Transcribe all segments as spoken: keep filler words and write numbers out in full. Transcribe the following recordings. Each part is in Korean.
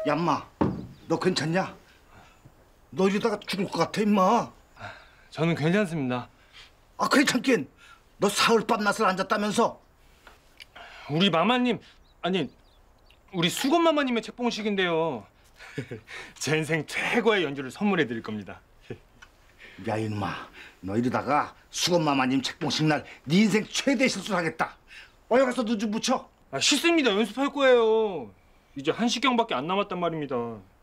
야, 인마, 너 괜찮냐? 너 이러다가 죽을 것 같아, 인마. 저는 괜찮습니다. 아, 괜찮긴. 너 사흘 밤낮을 앉았다면서? 우리 마마님, 아니 우리 수건 마마님의 책봉식인데요. 제 인생 최고의 연주를 선물해 드릴 겁니다. 야, 이놈아, 너 이러다가 수건마마님 책봉식 날 네 인생 최대 실수를 하겠다. 어여 가서 눈 좀 붙여. 아, 싫습니다. 연습할 거예요. 이제 한 시경밖에 안 남았단 말입니다.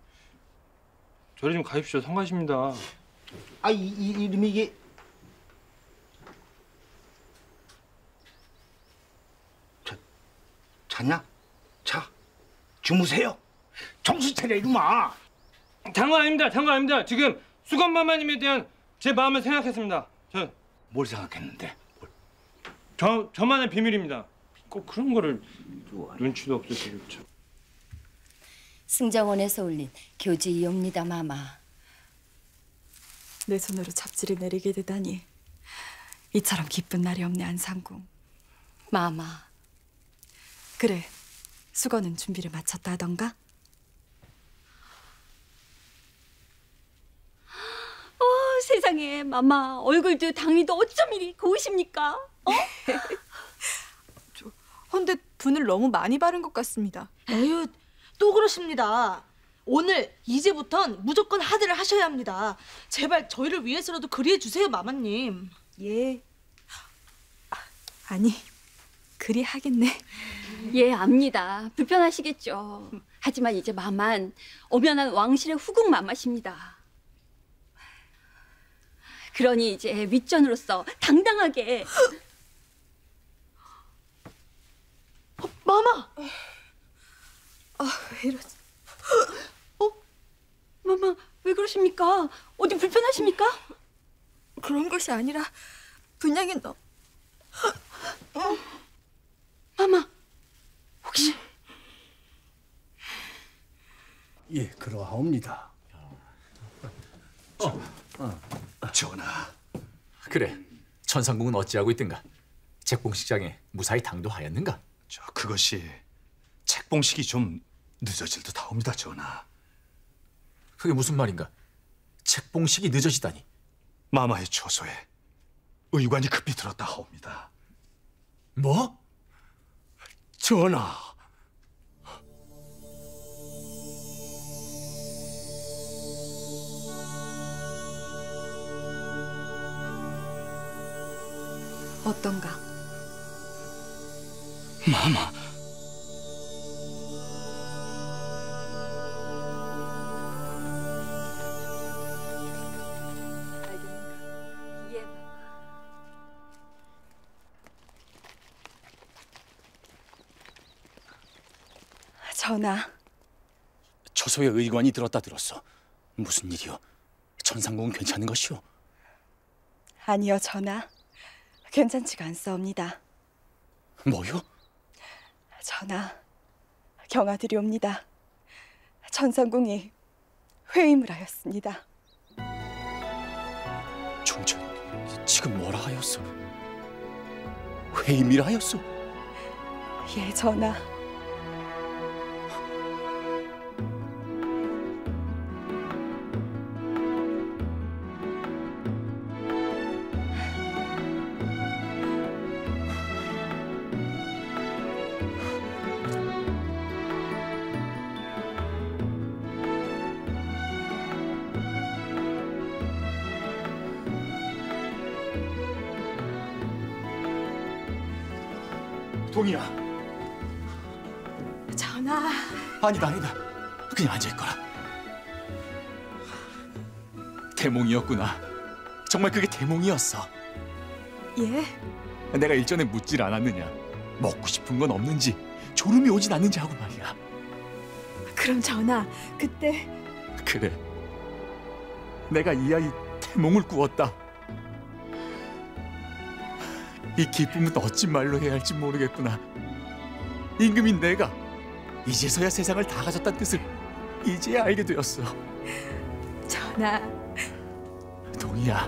저리 좀 가십시오. 성가십니다. 아, 이, 이 이름이 이게 자, 자냐? 자, 주무세요. 정신 차려, 이놈아. 장관 아닙니다. 장관 아닙니다. 지금 수건 마마님에 대한 제 마음을 생각했습니다. 저 뭘 생각했는데? 뭘. 저 저만의 비밀입니다. 꼭 그런 거를 눈치도 없으시고 참. 승정원에서 올린 교지이옵니다, 마마. 내 손으로 잡지를 내리게 되다니 이처럼 기쁜 날이 없네, 안상궁. 마마. 그래, 수건은 준비를 마쳤다 하던가? 어, 세상에, 마마. 얼굴도 당위도 어쩜 이리 고우십니까? 어? 저, 헌데 분을 너무 많이 바른 것 같습니다. 에휴, 또 그러십니다. 오늘 이제부턴 무조건 하드를 하셔야 합니다. 제발 저희를 위해서라도 그리해 주세요, 마마님. 예. 아, 아니, 그리 하겠네. 예, 압니다. 불편하시겠죠. 하지만 이제 마만 엄연한 왕실의 후궁 마마십니다. 그러니 이제 윗전으로서 당당하게. 어, 마마! 아, 왜 이러지? 어? 마마, 왜 그러십니까? 어디 불편하십니까? 그런 것이 아니라 분량이 너... 어? 마마, 혹시... 예, 그러하옵니다. 어, 어. 전하. 그래, 천상궁은 어찌하고 있든가? 책봉식장에 무사히 당도하였는가? 저 그것이 책봉식이 좀 늦어질 듯하옵니다, 전하. 그게 무슨 말인가? 책봉식이 늦어지다니. 마마의 초소에 의관이 급히 들었다 하옵니다. 뭐? 전하. 어떤가? 마마. 예, 전하. 초소의 의관이 들었다 들었어. 무슨 일이오? 천상궁은 괜찮은 것이오? 아니요, 전하. 괜찮지가 않사옵니다. 뭐요? 전하, 경하드리옵니다. 천상궁이 회임을 하였습니다. 중천, 지금 뭐라 하였소? 회임이라 하였소? 예, 전하. 동이야. 전하. 아니다, 아니다. 그냥 앉아있거라. 대몽이었구나. 정말 그게 대몽이었어. 예? 내가 일전에 묻질 않았느냐. 먹고 싶은 건 없는지, 졸음이 오진 않는지 하고 말이야. 그럼 전하, 그때... 그래. 내가 이 아이 태몽을 꾸었다. 이 기쁨은 어찌 말로 해야 할지 모르겠구나. 임금인 내가 이제서야 세상을 다 가졌다는 뜻을 이제야 알게 되었어. 전하. 동이야.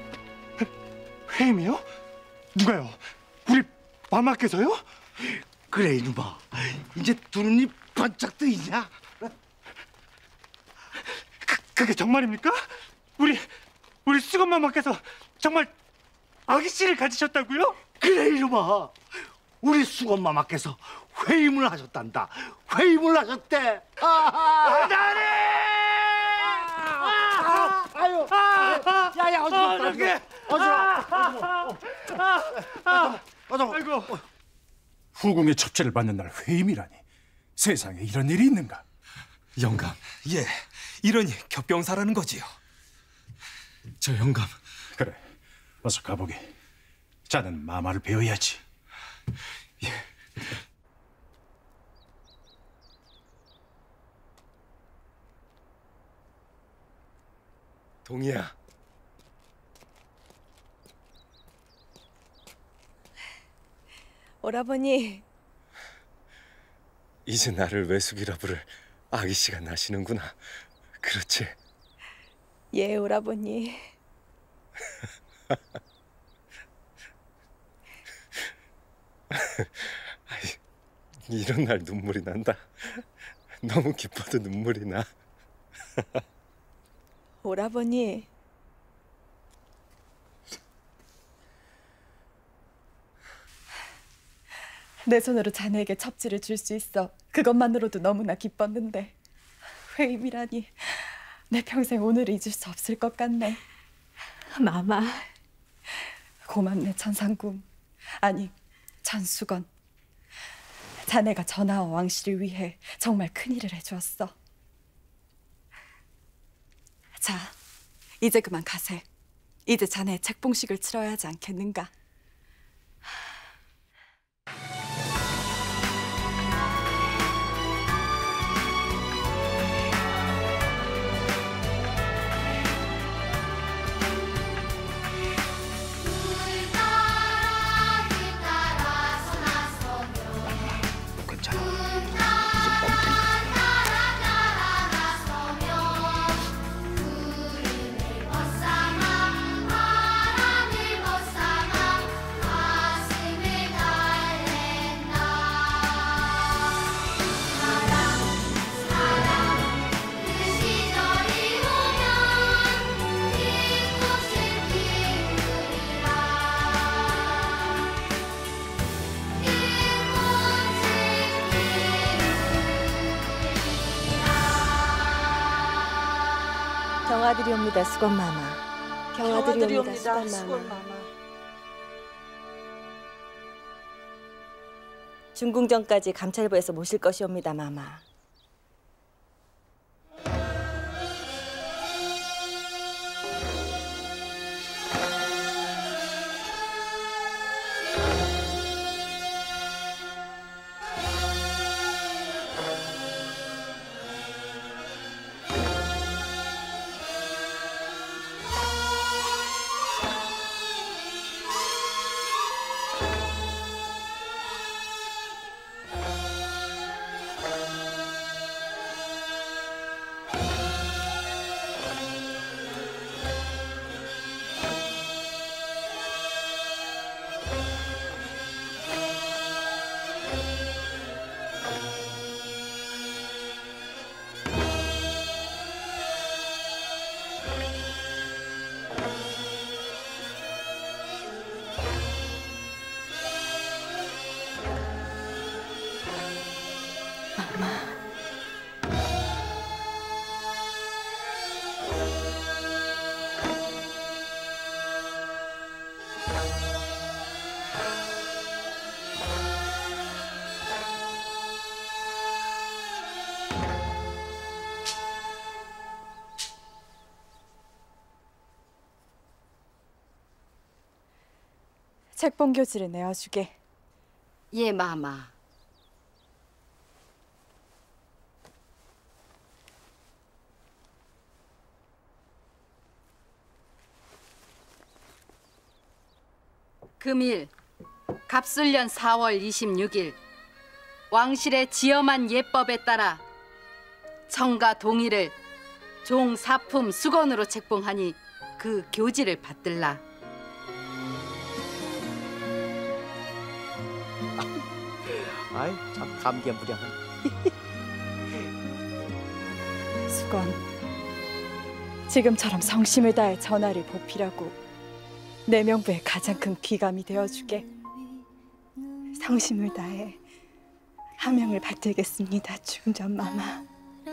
회임이요? 누가요? 우리 마마께서요? 그래 이놈아, 이제 두 눈이 번쩍 뜨이냐? 그, 그게 정말입니까? 우리 우리 수건마마께서 정말 아기씨를 가지셨다고요? 그래 이놈아, 우리 수건마마께서 회임을 하셨단다. 회임을 하셨대. 아, 나리! 아, 아유, 야야 어지럽다. 어떡해. 어지러워. 어지러워. 아이고. 후궁의 첩제를 받는 날 회임이라니. 세상에 이런 일이 있는가? 영감, 예, 이러니 겹병사라는 거지요. 저 영감, 그래, 어서 가보게. 자는 마마를 배워야지. 동희야. 오라버니, 이제 나를 외숙이라 부를 아기씨가 나시는구나. 그렇지? 예, 오라버니. 이런 날 눈물이 난다. 너무 기뻐도 눈물이 나. 오라버니, 내 손으로 자네에게 첩지를 줄 수 있어 그것만으로도 너무나 기뻤는데 회임이라니 내 평생 오늘을 잊을 수 없을 것 같네. 마마, 고맙네 천상궁, 아니 천수건. 자네가 전하와 왕씨를 위해 정말 큰일을 해주었어. 자, 이제 그만 가세. 이제 자네의 책봉식을 치러야 하지 않겠는가? 경아드리옵니다, 수건마마. 경아드리옵니다, 수건마마. 중궁전까지 감찰부에서 모실 것이옵니다, 마마. 책봉교지를 내어주게. 예, 마마. 금일 갑술년 사월 이십육일 왕실의 지엄한 예법에 따라 청가 동의를 종사품 수건으로 책봉하니 그 교지를 받들라. 아이 참 감개무량한. 수건, 지금처럼 성심을 다해 전하를 보필하고 내 명부에 가장 큰 귀감이 되어주게. 성심을 다해 하명을 받들겠습니다, 중전마마.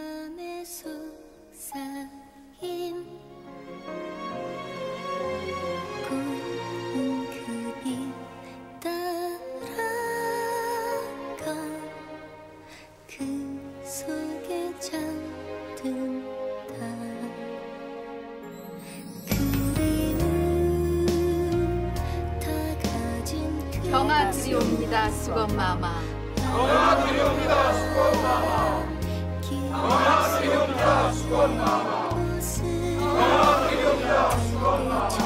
경아 드리옵니다, 수건마마. 경아 드리옵니다, 수건마마. 경아 드리옵니다, 수건마마. 경아 드리옵니다, 수건마마.